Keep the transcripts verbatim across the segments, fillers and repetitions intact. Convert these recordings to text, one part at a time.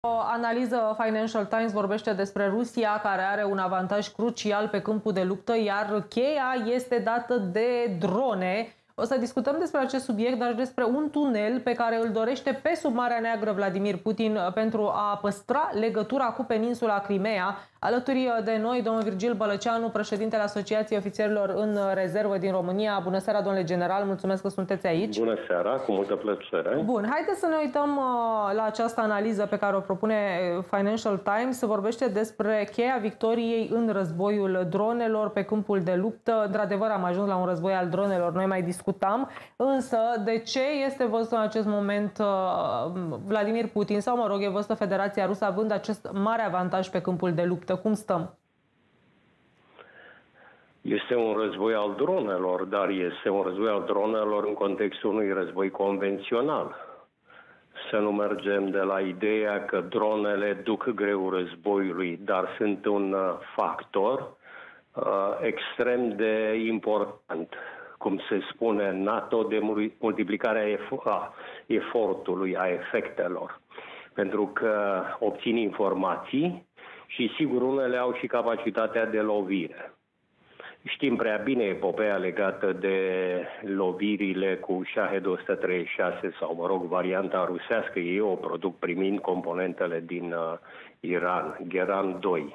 O analiză Financial Times vorbește despre Rusia, care are un avantaj crucial pe câmpul de luptă, iar cheia este dată de drone. O să discutăm despre acest subiect, dar și despre un tunel pe care îl dorește pe sub Marea Neagră Vladimir Putin pentru a păstra legătura cu peninsula Crimea. Alături de noi, domnul Virgil Bălăceanu, președintele Asociației Ofițerilor în Rezervă din România. Bună seara, domnule general, mulțumesc că sunteți aici. Bună seara, cu multă plăcere. Bun, haideți să ne uităm la această analiză pe care o propune Financial Times. Se vorbește despre cheia victoriei în războiul dronelor pe câmpul de luptă. Într-adevăr, am ajuns la un război al dronelor, noi mai discutam, însă de ce este văzut în acest moment Vladimir Putin sau, mă rog, e văzută Federația Rusă având acest mare avantaj pe câmpul de luptă? Cum stăm? Este un război al dronelor, dar este un război al dronelor în contextul unui război convențional. Să nu mergem de la ideea că dronele duc greu războiului, dar sunt un factor uh, extrem de important, cum se spune în NATO, de multiplicarea a efortului, a efectelor. Pentru că obțin informații și sigur unele au și capacitatea de lovire. Știm prea bine epopeea legată de lovirile cu Shahed o sută treizeci și șase sau, mă rog, varianta rusească. Ei o produc primind componentele din uh, Iran, Geran doi.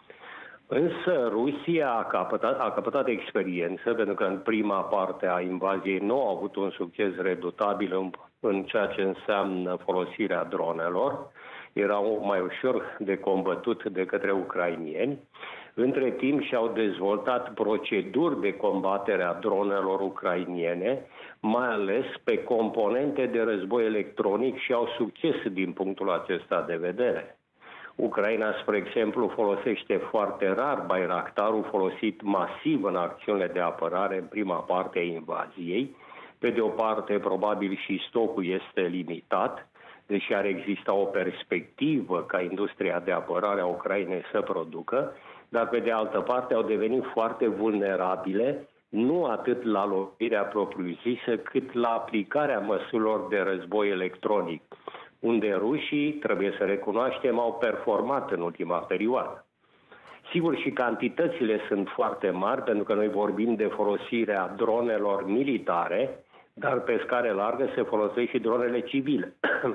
Însă Rusia a căpătat, a căpătat experiență, pentru că în prima parte a invaziei nu a avut un succes redutabil în, în ceea ce înseamnă folosirea dronelor. Erau mai ușor de combătut de către ucrainieni. Între timp și-au dezvoltat proceduri de combatere a dronelor ucrainiene, mai ales pe componente de război electronic, și au succes din punctul acesta de vedere. Ucraina, spre exemplu, folosește foarte rar Bayraktarul, folosit masiv în acțiunile de apărare în prima parte a invaziei. Pe de o parte, probabil și stocul este limitat, deși ar exista o perspectivă ca industria de apărare a Ucrainei să producă, dar pe de altă parte au devenit foarte vulnerabile, nu atât la lovirea propriu-zisă, cât la aplicarea măsurilor de război electronic, unde rușii, trebuie să recunoaștem, au performat în ultima perioadă. Sigur, și cantitățile sunt foarte mari, pentru că noi vorbim de folosirea dronelor militare, dar pe scară largă se folosesc și dronele civile.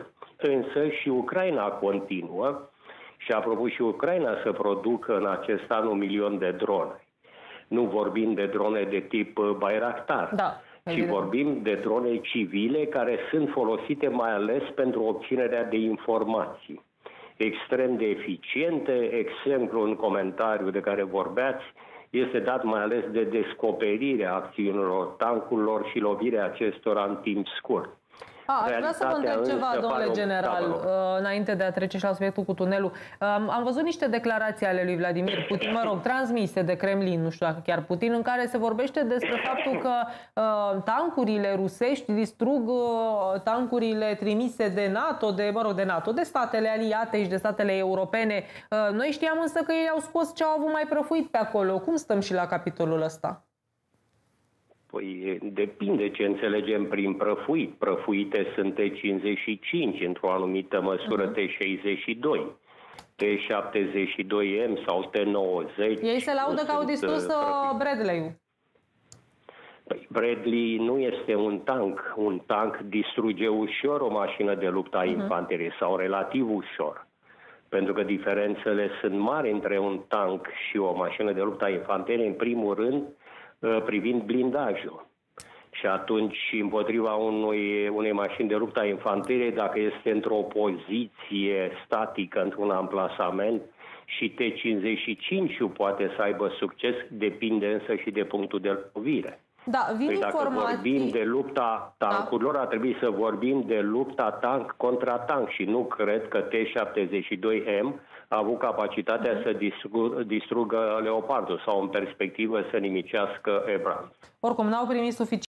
Însă și Ucraina continuă și a propus și Ucraina să producă în acest an un milion de drone. Nu vorbim de drone de tip Bayraktar, da, ci vorbim de drone civile care sunt folosite mai ales pentru obținerea de informații. Extrem de eficiente. Exemplu în comentariu de care vorbeați este dat mai ales de descoperirea acțiunilor tancurilor și lovirea acestora în timp scurt. A, aș vrea să vă întreb ceva, domnule general, da, înainte de a trece și la subiectul cu tunelul. Am văzut niște declarații ale lui Vladimir Putin, mă rog, transmise de Kremlin, nu știu dacă chiar Putin, în care se vorbește despre faptul că uh, tancurile rusești distrug uh, tancurile trimise de NATO, de, mă rog, de NATO, de statele aliate și de statele europene. Uh, noi știam însă că ei au scos ce au avut mai prăfuit pe acolo. Cum stăm și la capitolul ăsta? Păi depinde ce înțelegem prin prăfuit. Prăfuite sunt T cincizeci și cinci, într-o anumită măsură T șaizeci și doi, T șaptezeci și doi M sau T nouăzeci. Ei se laudă că au distrus Bradley-ul. Păi Bradley nu este un tank. Un tank distruge ușor o mașină de luptă a infanteriei, uh-huh. sau relativ ușor. Pentru că diferențele sunt mari între un tank și o mașină de luptă a infanteriei, în primul rând, privind blindajul. Și atunci, împotriva unui, unei mașini de luptă a infanteriei, dacă este într-o poziție statică, într-un amplasament, și T cincizeci și cinci poate să aibă succes, depinde însă și de punctul de lovire. Da, vin păi dacă informații... vorbim de lupta tancurilor, da, ar trebui să vorbim de lupta tank contra tank și nu cred că T șaptezeci și doi M a avut capacitatea uh-huh. să distrugă, distrugă Leopardul sau în perspectivă să nimicească Abrams. Oricum, n-au primit suficient